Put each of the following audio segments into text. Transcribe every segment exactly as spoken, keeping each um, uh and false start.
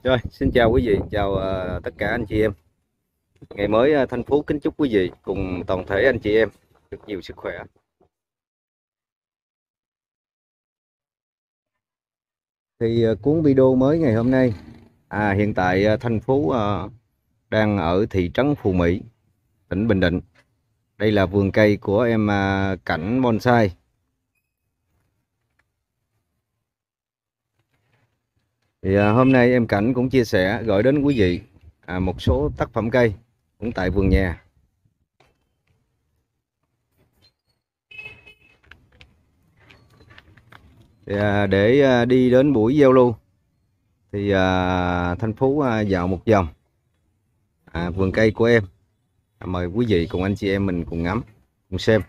Rồi, xin chào quý vị, chào ờ, tất cả anh chị em. Ngày mới ờ, Thanh Phú kính chúc quý vị cùng toàn thể anh chị em được nhiều sức khỏe. Thì ờ, cuốn video mới ngày hôm nay, à hiện tại ờ, Thanh Phú ờ, đang ở thị trấn Phù Mỹ, tỉnh Bình Định. Đây là vườn cây của em ờ, Cảnh Bonsai. Thì ờ, hôm nay em Cảnh cũng chia sẻ gửi đến quý vị à, một số tác phẩm cây cũng tại vườn nhà. Thì, à, để à, đi đến buổi giao lưu thì à, Thanh Phú à, dạo một vòng à, vườn cây của em. À, mời quý vị cùng anh chị em mình cùng ngắm, cùng xem.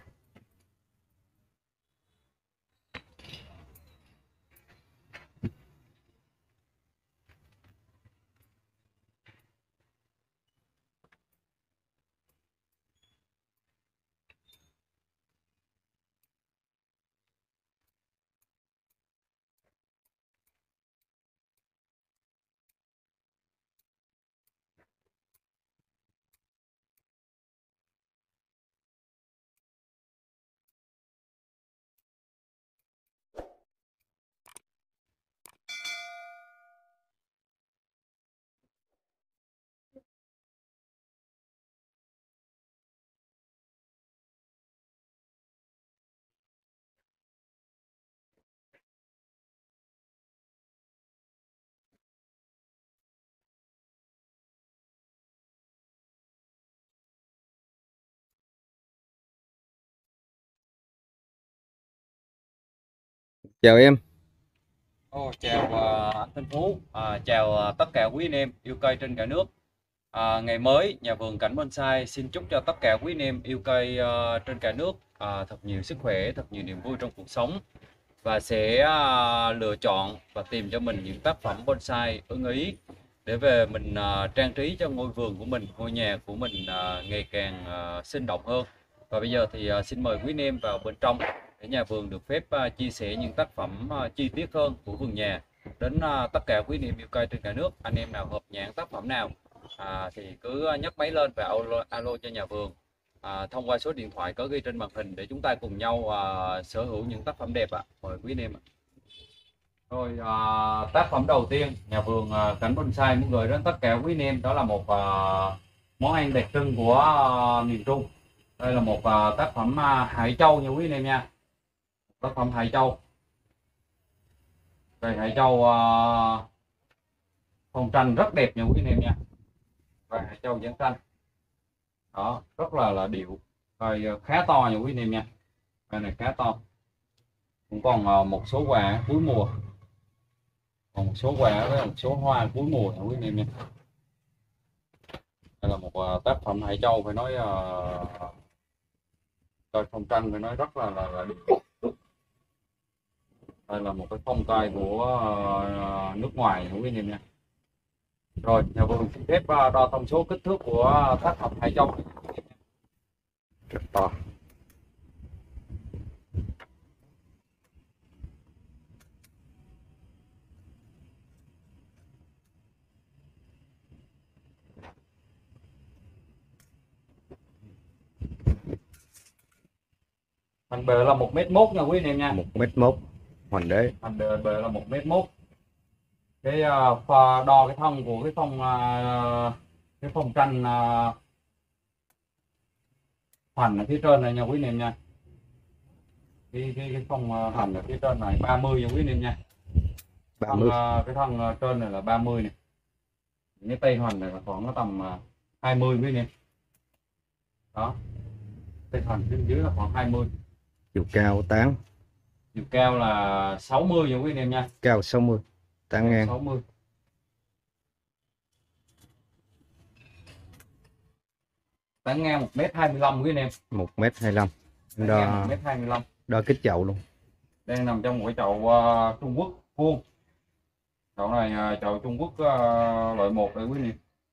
Chào em. Ồ, chào à, anh Thanh Phú, à, chào à, tất cả quý anh em yêu cây trên cả nước. À, ngày mới, nhà vườn Cảnh Bonsai xin chúc cho tất cả quý anh em yêu cây à, trên cả nước à, thật nhiều sức khỏe, thật nhiều niềm vui trong cuộc sống và sẽ à, lựa chọn và tìm cho mình những tác phẩm bonsai ưng ý để về mình à, trang trí cho ngôi vườn của mình, ngôi nhà của mình à, ngày càng à, sinh động hơn. Và bây giờ thì à, xin mời quý anh em vào bên trong để nhà vườn được phép à, chia sẻ những tác phẩm à, chi tiết hơn của vườn nhà đến à, tất cả quý anh em yêu cây trên cả nước. Anh em nào hợp nhãn tác phẩm nào à, thì cứ nhấc máy lên và alo, alo cho nhà vườn à, thông qua số điện thoại có ghi trên màn hình để chúng ta cùng nhau à, sở hữu những tác phẩm đẹp ạ. Mời quý anh em ạ. Rồi à, tác phẩm đầu tiên nhà vườn à, Cảnh Bonsai muốn gửi đến tất cả quý anh em đó là một à, món ăn đặc trưng của à, miền Trung. Đây là một à, tác phẩm à, hải châu nha quý anh em nha. Tác phẩm hải châu. Đây hải châu à, phong tranh rất đẹp nha quý anh em nha. Và hải châu dán tranh. Đó, rất là là điệu. Rồi à, khá to nha quý anh em nha. Đây này khá to. Cũng còn à, một số quà cuối mùa. Còn một số quà với một số hoa cuối mùa nha quý anh em nha. Đây là một uh, tác phẩm Hải Châu phải nói uh, coi phong tranh phải nói rất là là, là đẹp. Đây là một cái phong tay của uh, nước ngoài quý anh em nha. Rồi nhà vườn xin phép uh, đo thông số kích thước của tác phẩm Hải Châu. Rất to. Thành bề là một mét mốt nha quý anh em nha. Một mét mốt hoành đế. Thành bề, bề là một mét mốt. Cái uh, pha đo cái thân của cái phong uh, cái phong tranh uh, hoành ở phía trên này nha quý anh em nha. Cái cái cái phong uh, hoành ở phía trên này ba mươi nha quý anh em nha. Thân, ba mươi. uh, cái thân uh, trên này là ba mươi này. Cái tay hoành này là khoảng nó tầm uh, hai mươi quý anh em. Đó. Tay hoành bên dưới là khoảng hai mươi. Chiều cao tán. Chiều cao là sáu mươi nha quý anh em nha. Cao sáu mươi. Tán ngang sáu mươi. Tán ngang một mét hai mươi lăm quý anh em. một mét hai mươi lăm. Tán Đo ngang một mét hai mươi lăm. đo kích chậu luôn. Đang nằm trong một cái chậu uh, Trung Quốc vuông. Chậu này uh, chậu Trung Quốc uh, loại một đây quý anh em.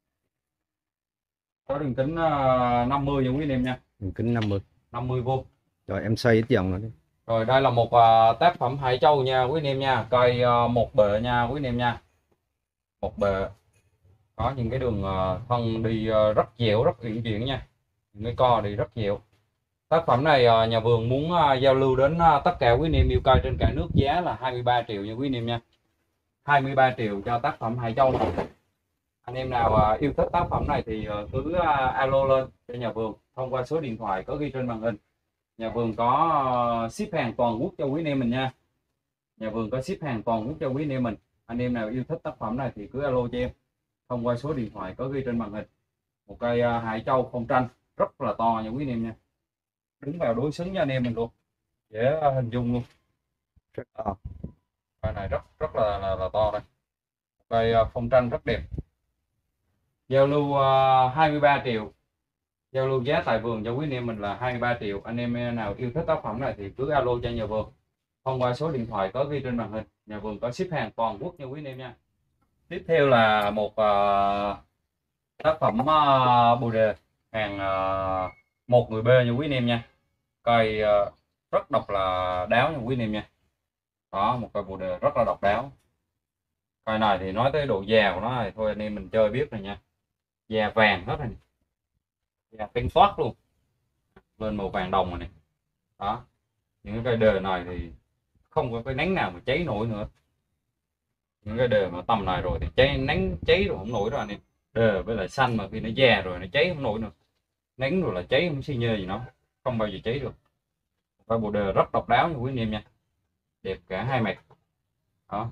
Có đường kính uh, năm mươi nha quý anh em nha. Đường kính năm mươi. năm mươi vuông. Rồi em xoay ít vòng nữa đi. Rồi đây là một uh, tác phẩm Hải Châu nha quý anh em nha. Cây uh, một bệ nha quý anh em nha. một bề, có những cái đường ờ, thân đi ờ, rất dẻo, rất uyển chuyển nha, những cái co đi rất dẻo. Tác phẩm này ờ, nhà vườn muốn ờ, giao lưu đến ờ, tất cả quý anh em yêu cây trên cả nước, giá là hai mươi ba triệu nha quý anh em nha. hai mươi ba triệu cho tác phẩm Hải Châu này. Anh em nào ờ, yêu thích tác phẩm này thì ờ, cứ ờ, alo lên cho nhà vườn thông qua số điện thoại có ghi trên màn hình. Nhà vườn có ờ, ship hàng toàn quốc cho quý anh em mình nha. Nhà vườn có ship hàng toàn quốc cho quý anh em mình. Anh em nào yêu thích tác phẩm này thì cứ alo cho em thông qua số điện thoại có ghi trên màn hình. Một cây ờ, Hải Châu phong tranh rất là to nha quý anh em nha, đứng vào đối xứng cho anh em mình luôn, dễ hình dung luôn. Rất to. Cây này rất rất là là, là to đây. Cây ờ, phong tranh rất đẹp. Giao lưu uh, hai mươi ba triệu, giao lưu giá tại vườn cho quý anh em mình là hai mươi ba triệu. Anh em nào yêu thích tác phẩm này thì cứ alo cho nhà vườn thông qua số điện thoại có ghi trên màn hình. Nhà vườn có ship hàng toàn quốc nha quý anh em nha. Tiếp theo là một uh, tác phẩm uh, bồ đề hàng uh, một người B nha quý anh em nha. Cây uh, rất độc là đáo nha quý anh em nha. Đó, một cây bồ đề rất là độc đáo. Cây này thì nói tới độ già của nó thì thôi anh em mình chơi biết rồi nha. Da vàng hết rồi này. Da tinh toát luôn, lên màu vàng đồng rồi này. Đó, những cái đề này thì không có cái nắng nào mà cháy nổi nữa. Những cái đề mà tầm này rồi thì cháy nắng cháy rồi không nổi rồi anh em. Đề với lại xanh mà khi nó già rồi nó cháy không nổi nữa, nắng rồi là cháy không xi nhê gì nó, không bao giờ cháy được. Cái bộ đề rất độc đáo nha quý anh em nha, đẹp cả hai mặt. Đó,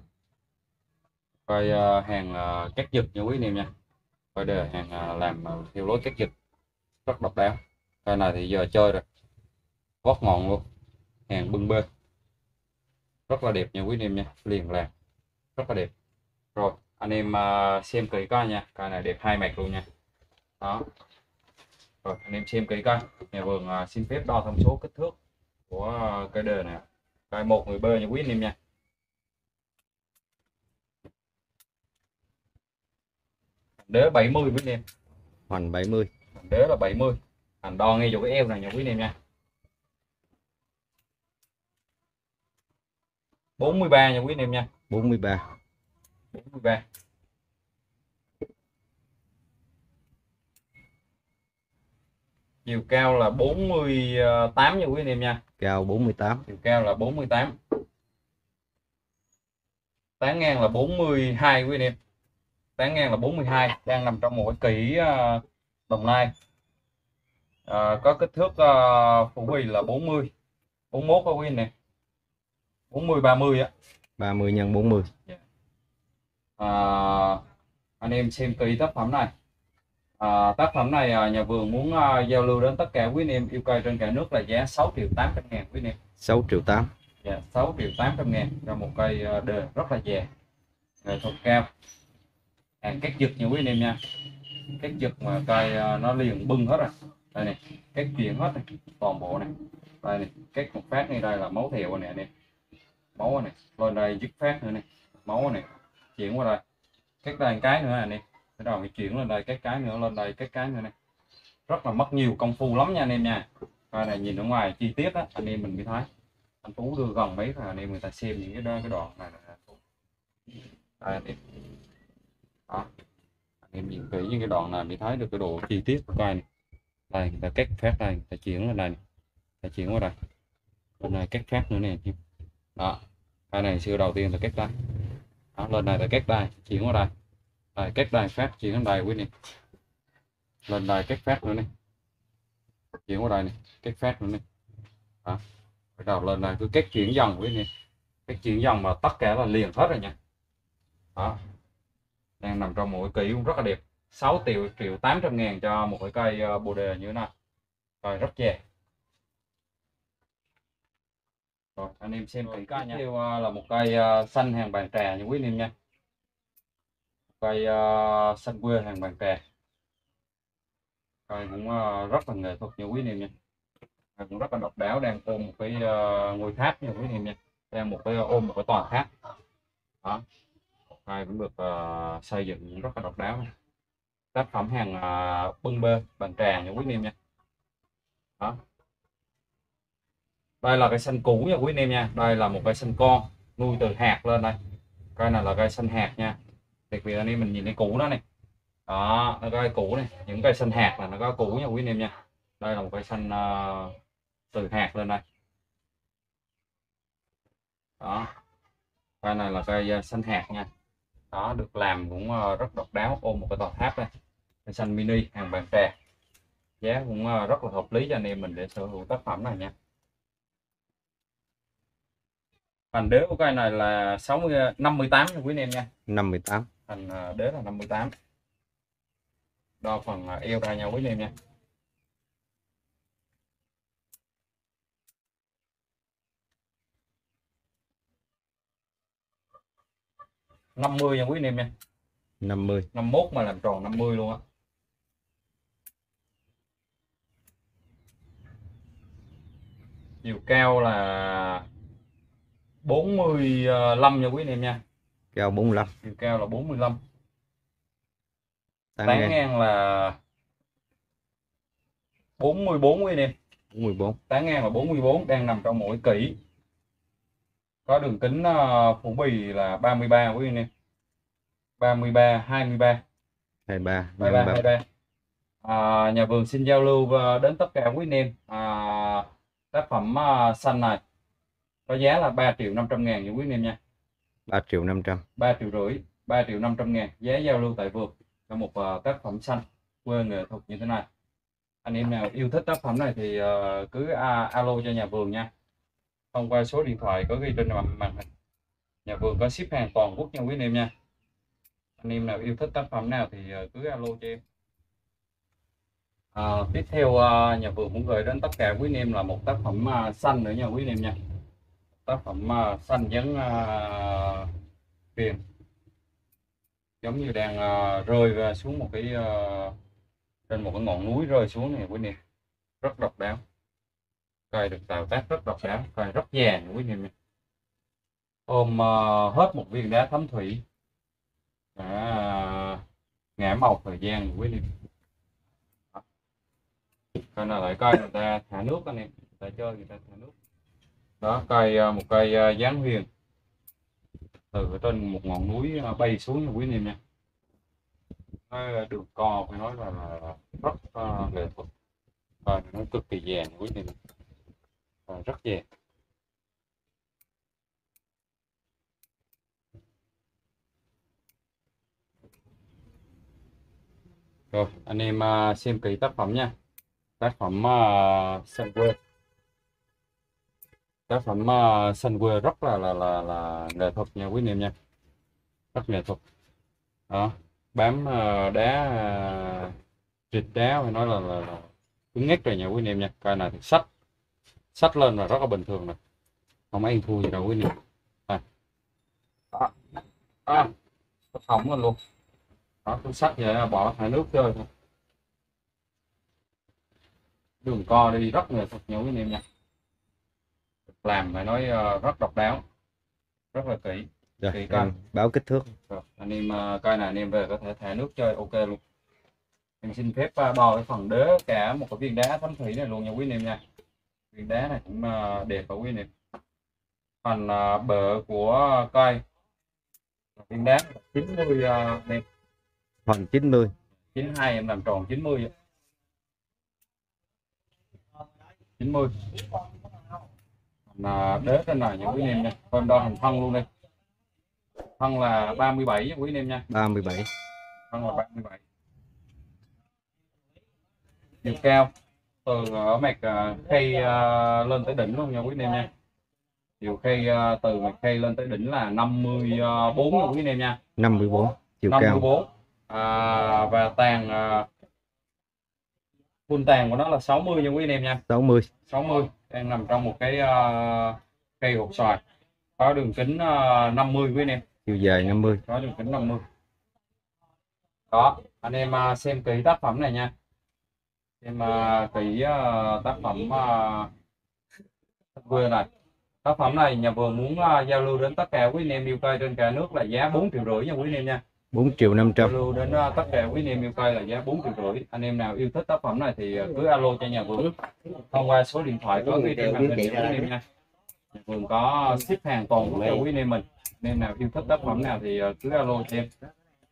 coi uh, hàng uh, cắt giật nha quý anh em nha. Coi đề hàng uh, làm uh, theo lối cắt giật rất độc đáo. Cái này thì giờ chơi rồi, vót ngọn luôn, hàng bưng bê rất là đẹp nha quý anh em nha, liền làm rất là đẹp. Rồi anh em uh, xem kỹ coi nha, cái này đẹp hai mặt luôn nha. Đó, rồi anh em xem kỹ coi. Nhà vườn uh, xin phép đo thông số kích thước của uh, cái đề này, cái một người bê nha quý anh em nha. Đế bảy mươi quý anh em, Hoành bảy mươi. đế là bảy mươi. Anh đo ngay chỗ cái eo này nha quý anh em nha. bốn mươi ba nha quý anh em nha. bốn mươi ba. bốn mươi ba. Chiều cao là bốn mươi tám nha quý anh em nha. Cao bốn mươi tám. Chiều cao là bốn mươi tám. Tán ngang là bốn mươi hai quý anh em. Tán ngang là bốn mươi hai, đang nằm trong một cái kỷ uh, Đồng Nai. Uh, có kích thước uh, phủ bì là bốn mươi, bốn mươi mốt đó quý anh em. bốn mươi ba mươi á. ba mươi nhân bốn mươi. Yeah. Uh, anh em xem kỹ tác phẩm này. À, tác phẩm này à, nhà vườn muốn à, giao lưu đến tất cả quý anh em yêu cây trên cả nước là giá sáu triệu tám trăm ngàn quý anh em. sáu triệu tám. Dạ, sáu triệu tám trăm ngàn cho một cây à, đề rất là già, nghệ thuật cao. Hàng cắt giật nha quý anh em nha. Cắt giật mà cây à, nó liền bưng hết rồi. Đây này, cắt chuyển hết này, toàn bộ này. Đây này, cắt một phát này, đây là máu thịu này anh em. Máu này, lên đây dứt phát nữa này, máu này, chuyển qua đây. Cắt đây một cái nữa anh em. Cái đầu chuyển lên đây, cái cái nữa lên đây, cái cái nữa này, rất là mất nhiều công phu lắm nha anh em nha. Coi này, nhìn ở ngoài chi tiết á, anh em mình mới thấy. Anh Tú đưa gần mấy rồi anh em người ta xem những cái đó, cái đoạn này là đây anh em. Đó, anh em nhìn kỹ những cái đoạn này mới thấy được cái độ chi tiết của cây này. Đây người ta cắt phát đây, người ta chuyển lên đây, người ta chuyển qua đây, bên này cắt phát nữa nè. Đó, cây này siêu đầu tiên là cắt đây. Đó, lên này là cắt đây, chuyển qua đây. Đây, cắt đây phát chuyển lên đây quý anh. Lên đây cắt phát nữa này, chuyển qua đây này, cắt phát nữa này. Đó, bắt đầu lên đây cứ cắt chuyển dần quý anh. Cắt chuyển dần mà tất cả là liền hết rồi nha. Đó, đang nằm trong một cái kỷ cũng rất là đẹp. Sáu triệu triệu tám trăm ngàn cho một cái cây bồ đề như thế này, cây rất chè. Rồi anh em xem kỹ cây nha. Tiếp theo là một cây xanh hàng bàn trà như quý anh em nha. Cây uh, xanh quê hàng bàn trà, cây cũng uh, rất là nghệ thuật như quý anh em nha. Cây cũng rất là độc đáo, đang ôm một cái uh, ngôi tháp như quý anh em nha, đang một cái ôm một cái tòa tháp. Đó, cây cũng được uh, xây dựng rất là độc đáo này. Tác phẩm hàng uh, bưng bê bàn trà như quý anh em nha. Đó, đây là cây xanh cũ nha quý anh em nha. Đây là một cây xanh con nuôi từ hạt lên đây. Cây này là cây xanh hạt nha, đặc biệt anh em mình nhìn cái củ đó này, đó nó có cái củ này, những cây xanh hạt là nó có củ nha quý anh em nha. Đây là một cây xanh uh, từ hạt lên đây, đó cây này là cây xanh hạt nha. Đó được làm cũng uh, rất độc đáo, ôm một cái tòa tháp đây, cây xanh mini hàng bàn trà, giá cũng uh, rất là hợp lý cho anh em mình để sở hữu tác phẩm này nha. Thành đế của cây này là sáu mươi năm mươi tám nha quý anh em nha. năm mươi tám. Thành đế là năm mươi tám. Đo phần eo ra nhau quý anh em nha. năm mươi nha quý anh em nha. năm mươi. năm mươi mốt mà làm tròn năm mươi luôn á. Chiều cao là bốn mươi lăm nha quý anh em nha. Cao bốn mươi lăm. Chiều cao là bốn mươi lăm. Tán, Tán ngang. ngang là bốn mươi bốn quý anh em. bốn mươi bốn. Tán ngang là bốn mươi bốn, đang nằm trong mỗi kỷ. Có đường kính uh, phủ bì là ba mươi ba quý anh em. ba mươi ba, hai mươi ba. hai mươi ba. ba mươi ba, hai mươi ba. À, nhà vườn xin giao lưu đến tất cả quý anh em. À, tác phẩm uh, xanh này có giá là ba triệu năm trăm ngàn nha quý anh em nha. ba triệu năm trăm. ba triệu rưỡi, ba triệu năm trăm ngàn giá giao lưu tại vườn cho một uh, tác phẩm xanh quê nghệ thuật như thế này. Anh em nào yêu thích tác phẩm này thì uh, cứ uh, alo cho nhà vườn nha, thông qua số điện thoại có ghi trên màn hình. Nhà vườn có ship hàng toàn quốc nha quý anh em nha. Anh em nào yêu thích tác phẩm nào thì uh, cứ alo cho em. À, tiếp theo uh, nhà vườn muốn gửi đến tất cả quý anh em là một tác phẩm uh, xanh nữa nha quý anh em nha. Tác phẩm uh, xanh giống uh, viền, giống như đang uh, rơi ra xuống một cái uh, trên một cái ngọn núi rơi xuống này quý anh em, rất độc đáo. Cây được tạo tác rất độc đáo, cây rất vàng quý anh em nha. Ôm uh, hết một viên đá thấm thủy đã uh, ngã màu thời gian quý anh em. Cây này lại cây người ta thả nước anh em, người ta chơi người ta thả nước. Đó cây một cây dáng huyền từ ở trên một ngọn núi bay xuống nha quý anh em nha. Nó đường co phải nói là, là rất uh, nghệ thuật, và nó cực kỳ vàng quý anh em, và rất vàng. Rồi anh em uh, xem kỹ tác phẩm nha. Tác phẩm uh, xanh quê, tác phẩm uh, xanh quê rất là là là là nghệ thuật nha quý anh em nha, rất nghệ thuật. Đó bám uh, đá uh, trịch đá phải nói là, là, là cứng ngắc rồi nha quý anh em nha. Cây này thì sách sách lên là rất là bình thường này, không ăn thua gì đâu quý anh em. À, đó, à, hỏng lên luôn. Đó cứ sách vậy bỏ thải nước chơi thôi. Đường co đi rất nghệ thuật nha quý anh em nha, làm phải nói uh, rất độc đáo, rất là kỹ. Rồi, kỹ em báo kích thước. Rồi, anh em uh, cây này anh em về có thể thả nước chơi ok luôn. Em xin phép uh, đo cái phần đế cả một cái viên đá thấm thủy này luôn nha quý anh em nha. Viên đá này cũng uh, đẹp và quý anh em. Phần uh, bệ của cây viên đá chín mươi uh, em. Phần chín mươi. chín mươi hai em làm tròn chín mươi. chín mươi. Là đế trên này nha quý anh em nha. Con đo hình thân luôn đi. Thân là ba mươi bảy nha quý anh em nha. ba mươi bảy. Thân là ba mươi bảy. Chiều cao từ ở mặt khay uh, lên tới đỉnh luôn nha quý anh em nha. Chiều khay uh, từ mặt khay lên tới đỉnh là năm mươi bốn nha quý anh em nha. năm mươi bốn. Chiều năm mươi bốn. cao. À, và tàn uh, phun tàn của nó là sáu mươi nha quý anh em nha. sáu mươi. sáu mươi đang nằm trong một cái uh, cây hột xoài, có đường kính uh, năm mươi quý anh em. Chiều dài năm mươi. Có đường kính năm mươi. Đó anh em uh, xem kỹ tác phẩm này nha. Xem uh, kỹ uh, tác phẩm uh, quê này. Tác phẩm này nhà vườn muốn uh, giao lưu đến tất cả quý anh em yêu cây trên cả nước là giá bốn triệu rưỡi nha quý anh em nha. bốn triệu năm trăm. Giao lưu đến uh, tất cả quý anh em yêu cây là giá bốn triệu rưỡi. Anh em nào yêu thích tác phẩm này thì uh, cứ alo cho nhà vườn thông qua số điện thoại có ghi trên màn hình quý anh em nha. Nhà vườn có ship hàng toàn quốc cho quý anh em mình. Anh em nào yêu thích tác phẩm nào thì uh, cứ alo cho em.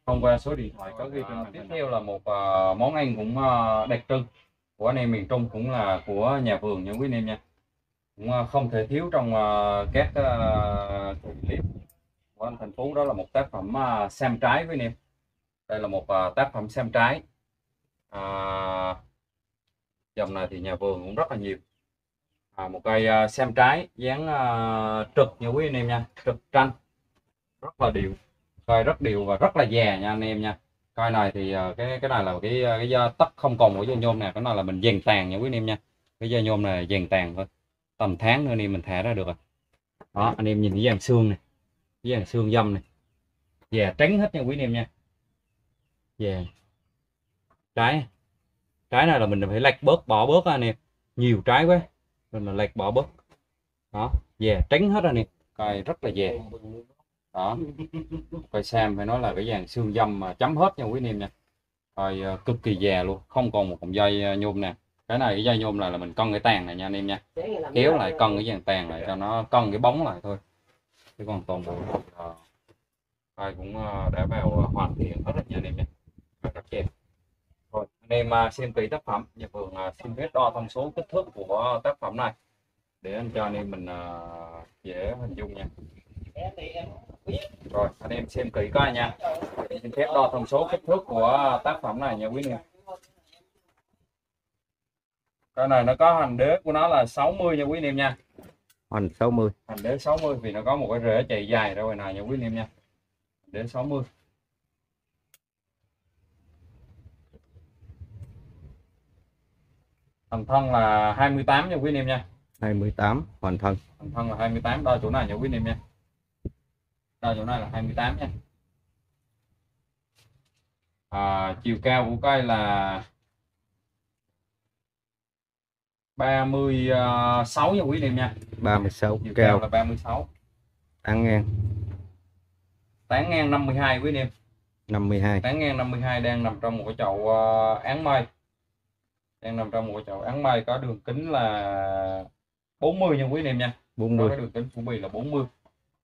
thông qua số điện thoại có ghi trên màn hình. Tiếp theo là một uh, món ăn cũng uh, đặc trưng của anh em miền Trung, cũng là của nhà vườn nha quý anh em nha, cũng uh, không thể thiếu trong uh, các uh, clip của anh Thành Phú. Đó là một tác phẩm uh, sam trái với anh em. Đây là một uh, tác phẩm sam trái. uh, Dòng này thì nhà vườn cũng rất là nhiều. À, một cây uh, sam trái dáng uh, trực nha quý anh em nha, trực tranh rất là đều, cây rất đều và rất là già nha anh em nha. Cây này thì uh, cái cái này là cái cái da tất không còn của da nhôm nè, cái này là mình dàn tàn nha quý anh em nha. Cái da nhôm này dàn tàn thôi, tầm tháng nữa anh em mình thả ra được rồi. Đó anh em nhìn cái dàn xương này, cái dàn xương dâm này, già trắng hết nha quý anh em nha. Già trái, trái này là mình phải lạch bớt, bỏ bớt anh em, nhiều trái quá mình là lệch bỏ bớt. Đó già trắng hết anh em, cây rất là già. Đó cây sam phải nói là cái dàn xương dâm mà chấm hết nha quý anh em nha. Cây uh, cực kỳ già luôn, không còn một cọng dây uh, nhôm nè. Cái này cái dây nhôm này là mình cân cái tàn này nha anh em nha, kéo lại cân cái dàn tàn lại cho nó cân cái bóng lại thôi, chứ còn toàn bộ uh, cây cũng uh, đã vào uh, hoàn thiện hết rồi nha anh em nha. Rất đẹp. Rồi anh em uh, xem kỹ tác phẩm, nhà vườn uh, xin phép đo thông số kích thước của tác phẩm này để anh cho anh em mình uh, dễ hình dung nha. Rồi anh em xem kỹ coi nha, xin phép đo thông số kích thước của tác phẩm này nha quý anh em. Cái này nó có hành đế của nó là sáu mươi nha quý anh em nha. Hành sáu mươi. Hành đế sáu mươi vì nó có một cái rễ chạy dài ra ngoài này nha quý anh em nha. Đế sáu mươi. Thành thân là hai mươi tám nha quý anh em nha. hai mươi tám hoàn thân. Thành thân là hai mươi tám, đo chỗ này nha quý anh em nha. Đo chỗ này là hai mươi tám nha. À, chiều cao của cây là ba mươi sáu nha quý anh em nha. ba mươi sáu Chiều cao. cao là ba mươi sáu. Tán ngang. Tán ngang năm mươi hai quý anh em. năm mươi hai. Tán ngang năm mươi hai đang nằm trong một cái chậu uh, áng mây. Đang nằm trong một cái chậu áng mây có đường kính là bốn mươi nha quý anh em nha. bốn mươi. Có cái đường kính phủ bì là bốn mươi.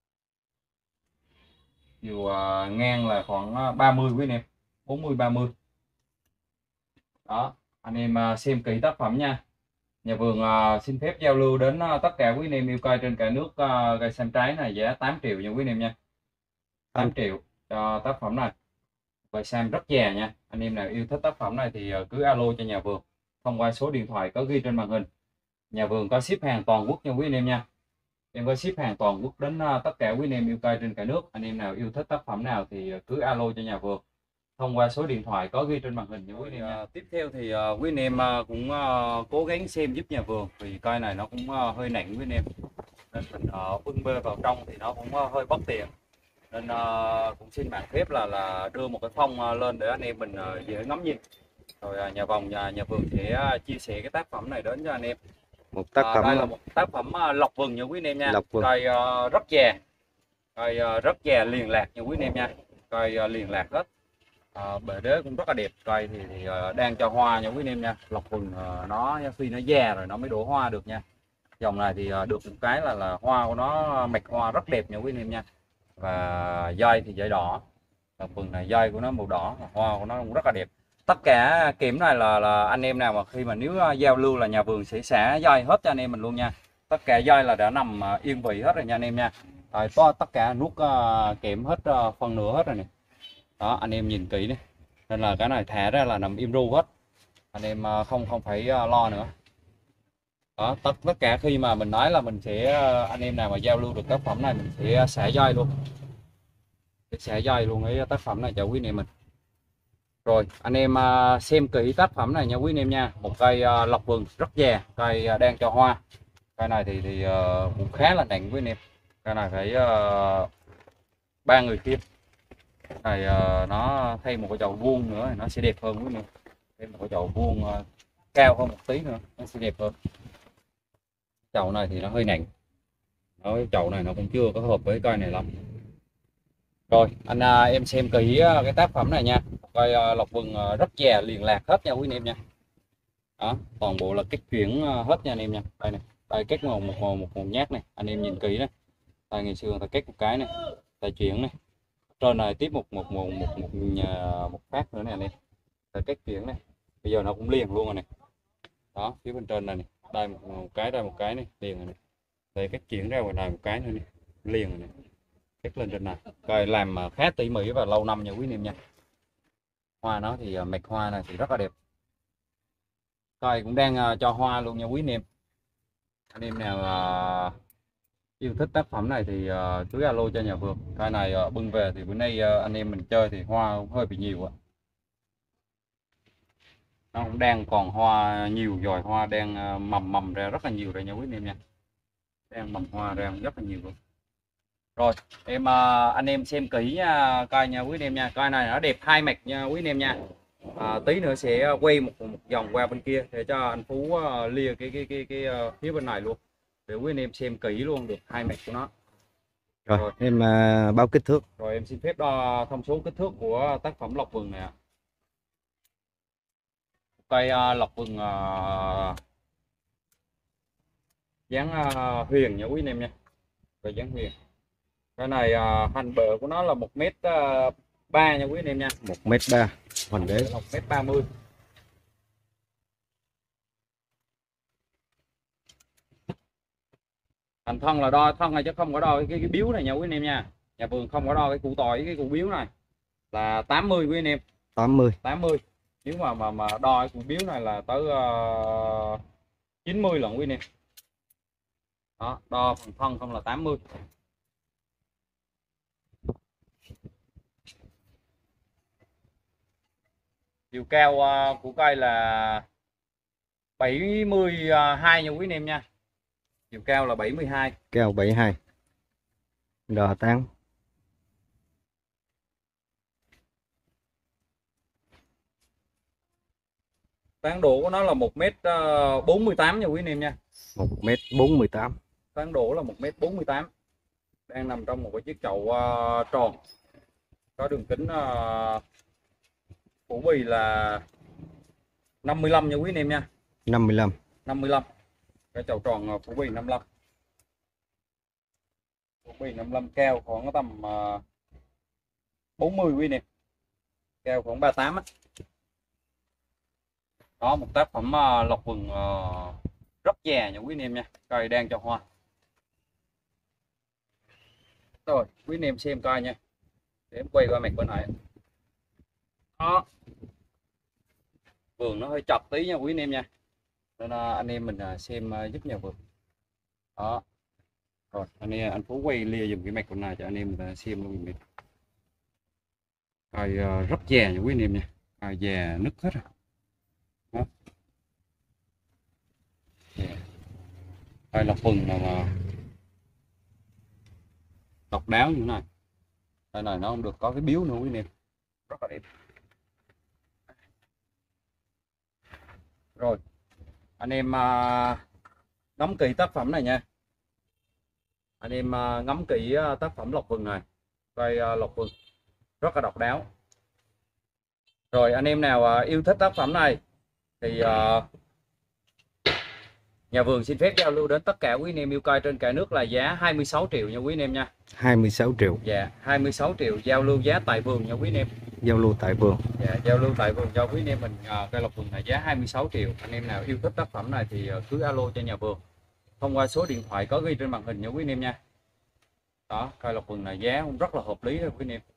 Chiều uh, ngang là khoảng uh, ba mươi quý anh em. bốn mươi ba mươi. Đó, anh em uh, xem kỹ tác phẩm nha. Nhà vườn uh, xin phép giao lưu đến uh, tất cả quý anh em yêu cây trên cả nước uh, cây sam trái này giá tám triệu nha quý anh em nha. tám triệu cho tác phẩm này. Cây sam rất già nha. Anh em nào yêu thích tác phẩm này thì uh, cứ alo cho nhà vườn thông qua số điện thoại có ghi trên màn hình. Nhà vườn có ship hàng toàn quốc nha quý anh em nha. Em có ship hàng toàn quốc đến uh, tất cả quý anh em yêu cây trên cả nước. Anh em nào yêu thích tác phẩm nào thì uh, cứ alo cho nhà vườn thông qua số điện thoại có ghi trên màn hình nha quý anh em nha. Uh, tiếp theo thì uh, quý anh em uh, cũng uh, cố gắng xem giúp nhà vườn, vì cây này nó cũng uh, hơi nặng quý anh em, nên mình uh, bưng bê vào trong thì nó cũng uh, hơi bất tiện, nên uh, cũng xin bạn phép là là đưa một cái phong uh, lên để anh em mình uh, dễ ngắm nhìn. Rồi uh, nhà vòng nhà nhà vườn sẽ uh, chia sẻ cái tác phẩm này đến cho anh em. Một tác phẩm. Uh, đây là một tác phẩm uh, lộc vừng nha quý anh em nha. Lộc vừng. Cây uh, rất già, cây uh, rất già liền lạc nha quý anh em nha. Cây uh, liền lạc hết. À, bề đế cũng rất là đẹp. Cây thì, thì uh, đang cho hoa nha quý anh em nha. Lộc vừng uh, nó khi nó già rồi nó mới đổ hoa được nha. Dòng này thì uh, được một cái là là hoa của nó mạch hoa rất đẹp nha quý anh em nha. Và dây thì dây đỏ. Lộc vừng này dây của nó màu đỏ, hoa của nó cũng rất là đẹp. Tất cả kiểm này là, là anh em nào mà khi mà nếu uh, giao lưu là nhà vườn sẽ xả dây hết cho anh em mình luôn nha. Tất cả dây là đã nằm uh, yên vị hết rồi nha anh em nha. Rồi, to tất cả nút uh, kiểm hết uh, phần nửa hết rồi nè. Đó anh em nhìn kỹ này, nên là cái này thả ra là nằm im ru hết, anh em không không phải lo nữa. Đó tất tất cả khi mà mình nói là mình sẽ, anh em nào mà giao lưu được tác phẩm này mình sẽ xả dây luôn, sẽ xả dây luôn cái tác phẩm này cho quý anh em mình. Rồi anh em xem kỹ tác phẩm này nha quý anh em nha. Một cây lộc vừng rất già, cây đang cho hoa. Cây này thì thì cũng khá là nặng quý anh em, cây này phải ba người khiêng. Này uh, nó thay một cái chậu vuông nữa thì nó sẽ đẹp hơn quý anh em. Thêm một cái chậu vuông uh, cao hơn một tí nữa nó sẽ đẹp hơn. Chậu này thì nó hơi nặng. Đó, cái chậu này nó cũng chưa có hợp với cây này lắm. Rồi anh uh, em xem kỹ uh, cái tác phẩm này nha. Cây uh, lộc vừng uh, rất già liền lạc hết nha quý anh em nha. Đó, toàn bộ là kết chuyển uh, hết nha anh em nha. Đây này, đây kết một một, một một một nhát này, anh em nhìn kỹ này. Đây ngày xưa ta kết một cái này, ta chuyển này. trên này tiếp một một một một một, nhà, một phát nữa nè anh em. Rồi cái kiển này bây giờ nó cũng liền luôn rồi này. Đó, phía bên trên này, này. Đây một, một cái, đây một cái này liền rồi này. Đây cái kiển ra ngoài này một cái nữa này, liền rồi này. Cắt lên trên này coi làm khá tỉ mỉ và lâu năm nha quý anh em nha. Hoa nó thì mạch hoa này thì rất là đẹp, coi cũng đang cho hoa luôn nha quý anh em. Anh em nào uh, yêu thích tác phẩm này thì uh, cứ alo cho nhà vườn. Cái này uh, bưng về thì bữa nay uh, anh em mình chơi thì hoa cũng hơi bị nhiều ạ. Nó cũng đang còn hoa nhiều, dòi hoa đang uh, mầm mầm ra rất là nhiều rồi nha quý anh em nha, đang mầm hoa ra rất là nhiều luôn. Rồi em uh, anh em xem kỹ nha, coi nha quý anh em nha, coi này nó đẹp hai mặt nha quý anh em nha. À, tí nữa sẽ quay một, một vòng qua bên kia để cho anh Phú uh, lia cái cái cái cái uh, phía bên này luôn để quý anh em xem kỹ luôn được hai mặt của nó. Rồi, rồi. em uh, báo kích thước. Rồi em xin phép đo thông số kích thước của tác phẩm lộc vừng này ạ. Cây uh, lộc vừng uh, dáng uh, huyền nha quý anh em nha, cây dáng huyền. Cái này uh, hành bờ của nó là một mét ba nha quý anh em nha, một mét ba, hoành đế một mét ba mươi. Thành thân là đo thân này chứ không có đo cái, cái biếu này nha quý anh em nha. Nhà vườn không có đo cái củ tỏi, cái củ biếu này là tám mươi quý anh em. tám mươi. tám mươi. Nếu mà mà mà đo cái củ biếu này là tới uh, chín mươi lần quý anh em. Đó, đo phần thân không là tám mươi. Chiều cao uh, của cây là bảy mươi hai nha quý anh em nha. Chiều cao là bảy mươi hai. Cao bảy mươi hai. Đo tán. Tán độ của nó là một mét bốn mươi tám nha quý anh em nha. một mét bốn mươi tám. Tán độ là một mét bốn mươi tám. Đang nằm trong một cái chiếc chậu uh, tròn. Có đường kính uh, phủ bì là năm mươi lăm nha quý anh em nha. năm mươi lăm. năm mươi lăm. Cái chậu tròn uh, phủ bì năm mươi lăm. Phủ bì năm mươi lăm, cao khoảng tầm uh, bốn mươi quý anh em. Cao khoảng ba mươi tám á. Đó, một tác phẩm uh, lộc vừng uh, rất già nha quý anh em nha. Cây đang cho hoa. Rồi quý anh em xem coi nha, để em quay qua mặt bên này. Đó, vườn nó hơi chật tí nha quý anh em nha, nên uh, anh em mình uh, xem uh, giúp nhà vườn. Đó, rồi anh em anh Phú quay lia dùm cái mặt bên này cho anh em mình uh, xem luôn. Cây uh, rất già nha quý anh em nha, cây già nứt hết rồi. Đó, cây lộc vừng mà, mà độc đáo như thế này. Đây này nó không được có cái biếu nữa quý anh em, rất là đẹp. Rồi anh em uh, ngắm kỹ tác phẩm này nha, anh em uh, ngắm kỹ uh, tác phẩm lộc vừng này, cây uh, lộc vừng rất là độc đáo. Rồi anh em nào uh, yêu thích tác phẩm này thì uh, nhà vườn xin phép giao lưu đến tất cả quý anh em yêu cây trên cả nước là giá hai mươi sáu triệu nha quý anh em nha. hai mươi sáu triệu. Dạ, hai mươi sáu triệu giao lưu giá tại vườn nha quý anh em. Giao lưu tại vườn. Dạ, giao lưu tại vườn cho quý anh em mình. uh, cây lộc vừng này giá hai mươi sáu triệu. Anh em nào yêu thích tác phẩm này thì uh, cứ alo cho nhà vườn thông qua số điện thoại có ghi trên màn hình nha quý anh em nha. Đó, cây lộc vừng này giá cũng rất là hợp lý rồi quý anh em.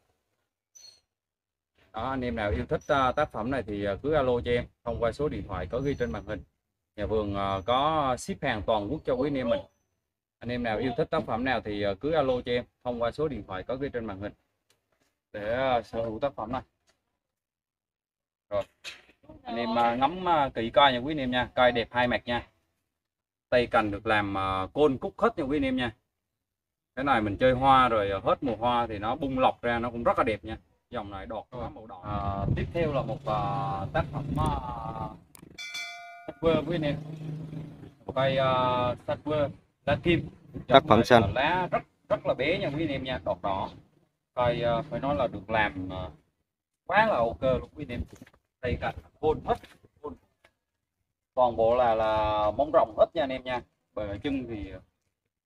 Đó, anh em nào yêu thích uh, tác phẩm này thì uh, cứ alo cho em thông qua số điện thoại có ghi trên màn hình. Nhà vườn uh, có ship hàng toàn quốc cho quý anh em mình. Anh em nào yêu thích tác phẩm nào thì uh, cứ alo cho em thông qua số điện thoại có ghi trên màn hình để uh, sở hữu tác phẩm này. Rồi anh em uh, ngắm uh, kỹ coi nha quý anh em nha, cây đẹp hai mặt nha, tay cành được làm uh, côn cúc hết nha quý anh em nha. Cái này mình chơi hoa rồi uh, hết mùa hoa thì nó bung lọc ra nó cũng rất là đẹp nha. Dòng này đọt có màu đỏ. À, tiếp theo là một uh, tác phẩm uh, sách vơ quý anh em, một cây uh, sách vơ lá kim. Tác phẩm xanh. Lá rất rất là bé nha quý anh em nha, đọt đỏ. Cây uh, phải nói là được làm uh, quá là ok luôn quý anh em. Đây cả khôn hết, khôn. Toàn bộ là là móng rồng hết nha anh em nha. Bờ chân thì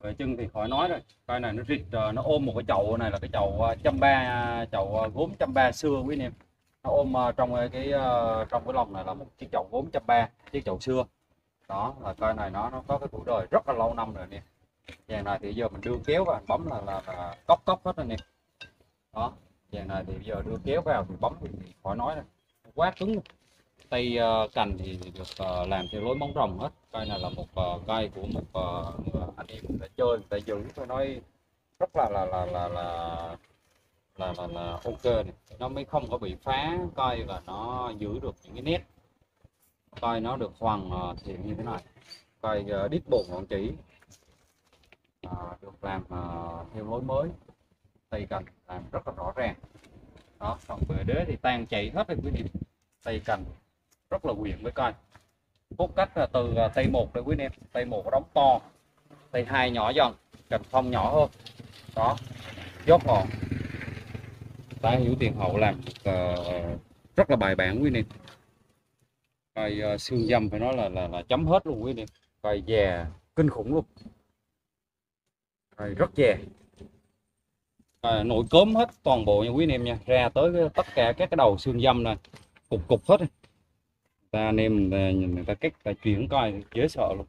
Về chân thì khỏi nói rồi, coi này nó rịt, ờ, nó ôm một cái chậu này là cái chậu ờ, chăm ba, chậu ờ, gốm chăm ba xưa quý anh em. Nó ôm ờ, trong cái cái, ờ, trong cái lồng này là một chiếc chậu gốm chăm ba, chiếc chậu xưa. Đó là coi này nó nó có cái tuổi đời rất là lâu năm rồi nè. Dàn này thì giờ mình đưa kéo vào bấm là là, là cốc cốc hết rồi nè. Đó, dàn này thì bây giờ đưa kéo vào thì bấm thì khỏi nói rồi, quá cứng luôn. Tay ờ, cành thì được ờ, làm theo lối móng rồng hết. Cây này là một ờ, cây của một ờ, người anh em người ta chơi, người ta giữ, tôi nói rất là là là là là là là, là ok này. Nó mới không có bị phá cây và nó giữ được những cái nét cây, nó được hoàn ờ, thiện như thế này. Cây uh, đít bồn ngọn chỉ ờ, được làm ờ, theo lối mới, tay cành làm rất là rõ ràng. Đó, còn về đế thì tan chảy hết rồi quý vị. Tay cành rất là quyện với cây. Cốt cách là từ tay một đây quý anh em, tay một đóng to, tay hai nhỏ dần, cành phong nhỏ hơn. Đó, dốt ngọn, tái hiểu tiền hậu làm được, uh, rất là bài bản quý anh em. Cây uh, xương dâm phải nói là là, là chấm hết luôn quý anh em. Cây già kinh khủng luôn, cây rất già, à, nổi cốm hết toàn bộ nha quý anh em nha, ra tới cái, tất cả các cái đầu xương dâm này cục cục hết. Ta anh em nhìn người ta cách ta chuyển coi dễ sợ luôn,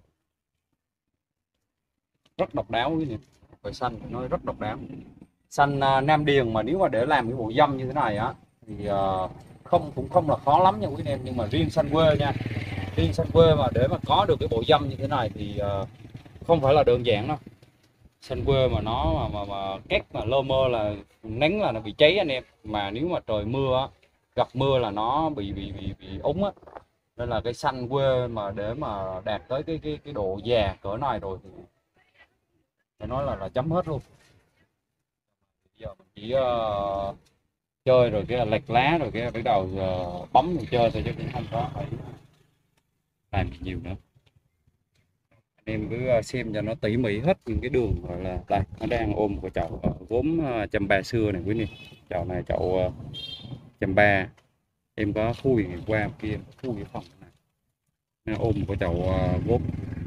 rất độc đáo quý vị. Cây xanh nó rất độc đáo. Xanh uh, Nam Điền mà nếu mà để làm cái bộ dâm như thế này á thì uh, không cũng không là khó lắm nha quý anh em, nhưng mà riêng xanh quê nha, riêng xanh quê mà để mà có được cái bộ dâm như thế này thì uh, không phải là đơn giản đâu. Xanh quê mà nó mà mà, mà két mà lơ mơ là nắng là nó bị cháy anh em, mà nếu mà trời mưa á, gặp mưa là nó bị bị bị bị úng á. Nên là cái xanh quê mà để mà đạt tới cái cái cái độ già cỡ này rồi thì phải nói là là chấm hết luôn. Bây giờ mình chỉ uh, chơi rồi cái lệch lá rồi cái bắt đầu uh, bấm rồi chơi thôi, chứ cũng không có phải làm nhiều nữa. Anh em cứ xem cho nó tỉ mỉ hết những cái đường, gọi là đây nó đang ôm cái chậu gốm chăm ba xưa này quý vị. Chậu này chậu chăm ba, em có khui qua kia khui cái phòng này, nó ôm một cái chậu gốm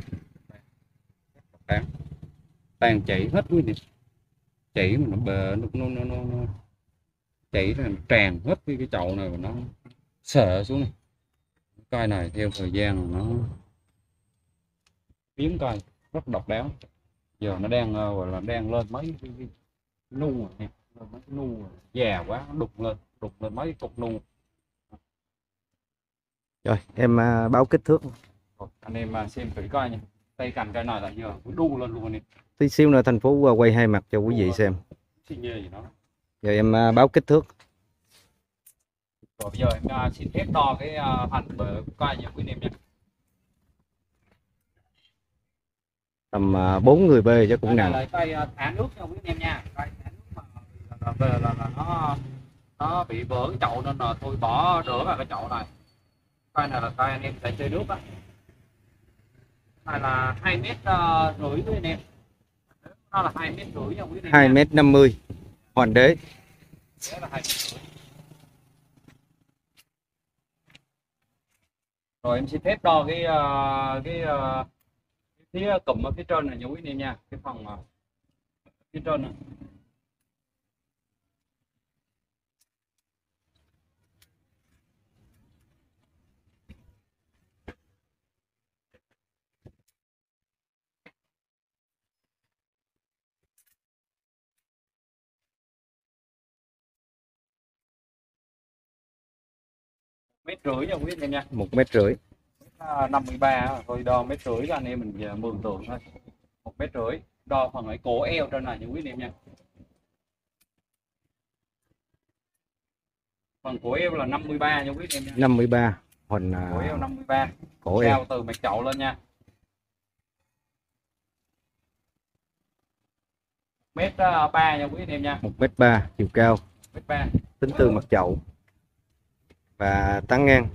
đáng tan chảy hết quý vị. Chảy mà nó bờ nó nó nó, nó, nó chảy là tràn hết cái cái chậu này và nó sợ xuống này. Cây này theo thời gian nó biến cây rất độc đáo. Giờ nó đang gọi là đang lên mấy cái, cái nu rồi nè, lên mấy cái nu rồi. Già quá nó đục lên đục lên mấy cục nu. Rồi em à, báo kích thước. Rồi, anh em à, xem thử coi nha, tay cành cây này là giờ nó đu lên luôn nè. Tí xíu nữa thành phố quay hai mặt cho quý vị xem. Xin nhê gì đó. Giờ em à, báo kích thước. Rồi bây giờ em à, xin phép đo cái à, hành bờ coi nha quý em nha. Tầm à, bốn người bê chứ cũng nặng. Đây là cây à, thả nước nha quý em nha. Cây thả nước mà là, là, là, là, là nó nó bị vỡ cái chậu nên là tôi bỏ rửa vào cái chậu này. Cây này là cây anh em sẽ chơi nước á. Này là hai mét rưỡi quý anh em. Nó là hai mét rưỡi nha quý anh em. hai mét năm mươi hoàn đế. Đó là hai mét rưỡi. Rồi em xin phép đo cái uh, cái uh, phía cụm ở phía trên này nha quý anh em nha, cái phần uh, phía trên này. Mét rưỡi nha quý anh em nha. Một mét rưỡi. năm mươi ba thôi, đo mét rưỡi cho anh em mình mường tượng thôi. Một mét rưỡi, đo phần ấy cổ eo trên này nha quý anh em nha. Phần cổ eo là năm mươi ba nha quý anh em nha. năm mươi ba hình Cổ eo năm mươi ba, cổ cao eo từ mặt chậu lên nha. Mét ba nha quý anh em nha. một mét ba chiều cao. Mét ba. Tính từ mặt chậu và tán ngang.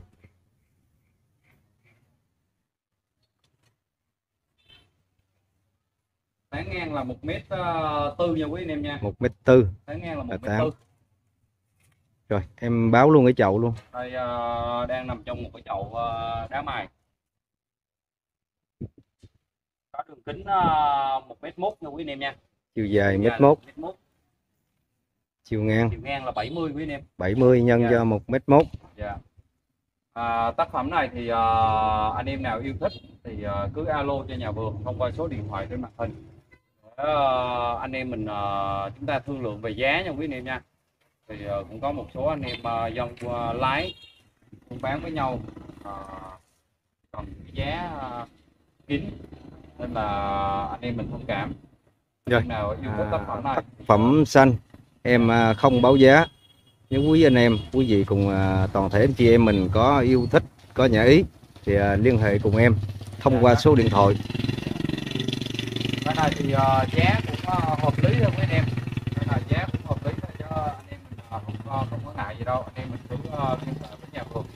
Tán ngang là một mét tư nha quý anh em nha. một mét tư. Tán ngang là một mét tán. tư. Rồi em báo luôn cái chậu luôn. Đây uh, đang nằm trong một cái chậu uh, đá mài. có đường kính uh, một mét mốt nha quý anh em nha. Chiều dài Chiều mét dài mốt, mét mốt, chiều ngang chiều ngang là bảy mươi quý anh em. bảy mươi nhân Dạ. cho một mét mốt. Dạ. À, tác phẩm này thì à, anh em nào yêu thích thì à, cứ alo cho nhà vườn thông qua số điện thoại trên màn hình. Để, à, anh em mình à, chúng ta thương lượng về giá nha quý anh em nha. Thì à, cũng có một số anh em à, dân à, lái buôn bán với nhau à, còn cái giá à, kín nên là anh em mình thông cảm. Rồi, Anh em nào yêu thích tác phẩm này tác phẩm xanh em à, không báo giá. Nếu quý anh em, quý vị cùng à, toàn thể anh chị em mình có yêu thích, có nhã ý thì à, liên hệ cùng em thông qua số điện thoại. cái này thì uh, giá cũng uh, hợp lý thôi quý anh em. Cái này giá cũng hợp lý thôi cho anh em mình uh, không, uh, không có ngại gì đâu. Anh em mình cứ uh, liên hệ với nhà vườn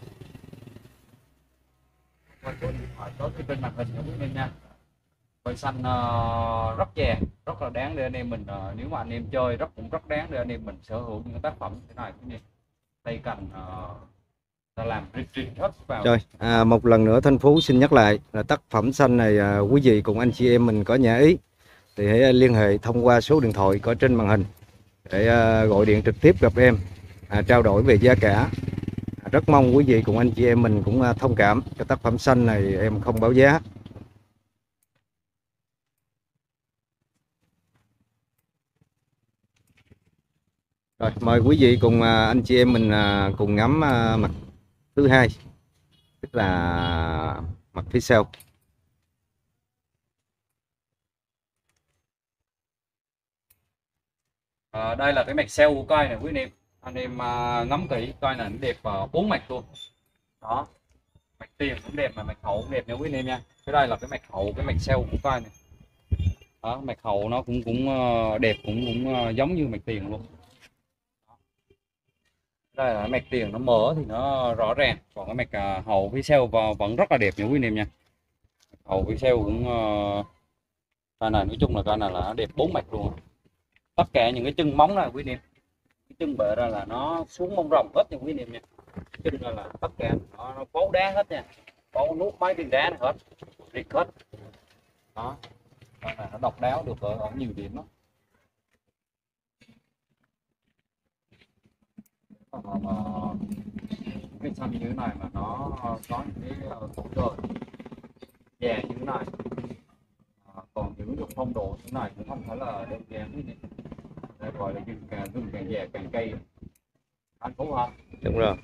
qua số điện thoại có trên màn hình nha quý anh em nha. Cây xanh uh, rất chè, rất là đáng để anh em mình uh, nếu mà anh em chơi rất cũng rất đáng để anh em mình sở hữu những tác phẩm thế này quý anh em. Cây cành uh, ta làm rịt rịt hết vào. Rồi, à, một lần nữa Thanh Phú xin nhắc lại là tác phẩm xanh này à, quý vị cùng anh chị em mình có nhã ý thì hãy liên hệ thông qua số điện thoại có trên màn hình để à, gọi điện trực tiếp gặp em, à, trao đổi về giá cả. À, rất mong quý vị cùng anh chị em mình cũng à, thông cảm cho tác phẩm xanh này em không báo giá. Rồi, mời quý vị cùng à, anh chị em mình à, cùng ngắm à, mặt thứ hai, tức là mặt phía sau. À, đây là cái mạch xeo của cây này quý anh em. Anh em uh, ngắm kỹ cây này nó đẹp uh, bốn mạch luôn. Đó. Mạch tiền cũng đẹp mà mạch hậu cũng đẹp nha quý anh em nha. Cái đây là cái mạch hậu, cái mạch xeo của cây này. Đó, mạch hậu nó cũng cũng uh, đẹp, cũng cũng uh, giống như mạch tiền luôn. Đây là mạch tiền nó mở thì nó rõ ràng, còn cái mạch uh, hậu phía sau vẫn rất là đẹp nha quý anh em nha. Hậu phía sau cũng uh, cây này nói chung là cây này là nó đẹp bốn mạch luôn. Tất cả những cái chân móng này quý anh em, cái chân bệ ra là nó xuống mông rồng hết nha quý anh em nha. Chân là, là tất cả nó, nó bấu đá hết nha, bấu nút mấy viên đá này hết, riết hết. Đó, đây là nó độc đáo được ở, ở nhiều điểm đó. Còn mà, cái xanh như thế này mà nó có những cái hỗ trợ già như thế này, à, còn giữ được phong độ như thế này cũng không phải là đơn giản quý anh em. Đây gọi là rừng càng rừng càng già càng cây anh Phú không? Đúng rồi.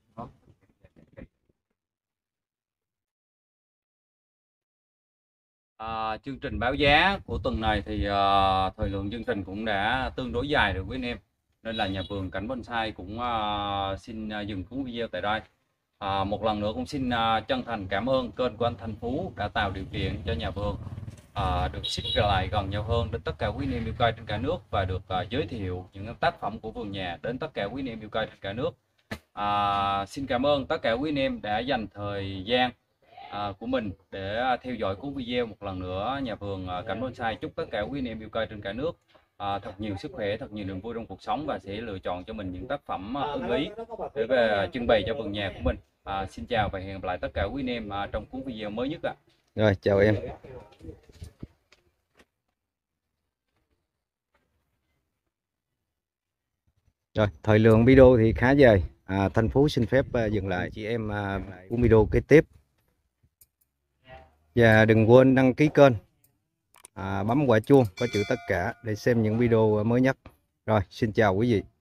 À, chương trình báo giá của tuần này thì à, thời lượng chương trình cũng đã tương đối dài rồi quý anh em, nên là nhà vườn Cảnh Bonsai cũng à, xin à, dừng cuốn video tại đây. À, một lần nữa cũng xin à, chân thành cảm ơn kênh của anh Thanh Phú đã tạo điều kiện cho nhà vườn à, được xích lại gần nhau hơn đến tất cả quý anh em yêu cây trên cả nước và được à, giới thiệu những tác phẩm của vườn nhà đến tất cả quý anh em yêu cây trên cả nước. À, xin cảm ơn tất cả quý anh em đã dành thời gian à, của mình để theo dõi cuốn video. Một lần nữa nhà vườn à, Cảnh Bonsai chúc tất cả quý anh em yêu cây trên cả nước à, thật nhiều sức khỏe, thật nhiều niềm vui trong cuộc sống và sẽ lựa chọn cho mình những tác phẩm à, ưng ý để về trưng bày cho vườn nhà của mình. À, xin chào và hẹn gặp lại tất cả quý anh em à, trong cuốn video mới nhất ạ. Rồi, chào em. Rồi, thời lượng video thì khá dài. À, Thanh Phú xin phép uh, dừng lại chị em uh, của video kế tiếp. Và đừng quên đăng ký kênh, à, bấm quả chuông có chữ tất cả để xem những video mới nhất. Rồi, xin chào quý vị.